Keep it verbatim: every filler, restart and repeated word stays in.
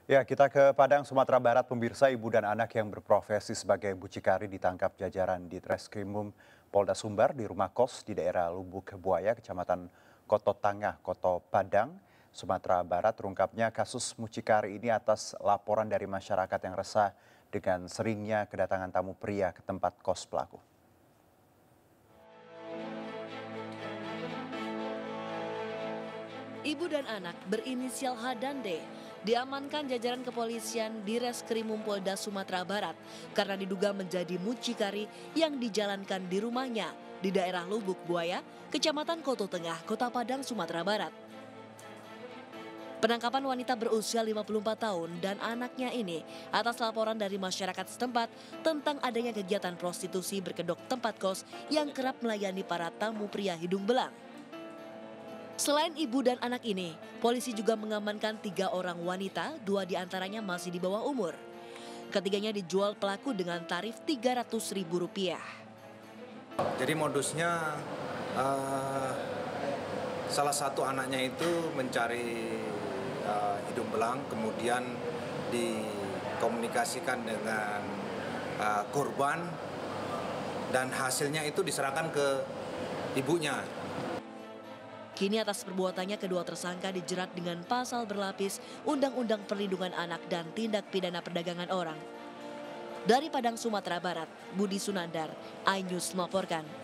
Ya, kita ke Padang, Sumatera Barat. Pemirsa, ibu dan anak yang berprofesi sebagai mucikari ditangkap jajaran di Treskrimum Polda Sumbar di rumah kos di daerah Lubuk Buaya, Kecamatan Koto Tangah, Koto Padang, Sumatera Barat. Terungkapnya kasus mucikari ini atas laporan dari masyarakat yang resah dengan seringnya kedatangan tamu pria ke tempat kos pelaku. Ibu dan anak berinisial H dan D diamankan jajaran kepolisian di Reskrimum Polda Sumatera Barat karena diduga menjadi mucikari yang dijalankan di rumahnya di daerah Lubuk Buaya, Kecamatan Koto Tengah, Kota Padang, Sumatera Barat. Penangkapan wanita berusia lima puluh empat tahun dan anaknya ini atas laporan dari masyarakat setempat tentang adanya kegiatan prostitusi berkedok tempat kos yang kerap melayani para tamu pria hidung belang. Selain ibu dan anak ini, polisi juga mengamankan tiga orang wanita, dua diantaranya masih di bawah umur. Ketiganya dijual pelaku dengan tarif tiga ratus ribu rupiah. Jadi modusnya uh, salah satu anaknya itu mencari uh, hidung belang, kemudian dikomunikasikan dengan uh, korban dan hasilnya itu diserahkan ke ibunya. Kini atas perbuatannya kedua tersangka dijerat dengan pasal berlapis Undang-Undang Perlindungan Anak dan Tindak Pidana Perdagangan Orang. Dari Padang, Sumatera Barat, Budi Sunandar, iNews melaporkan.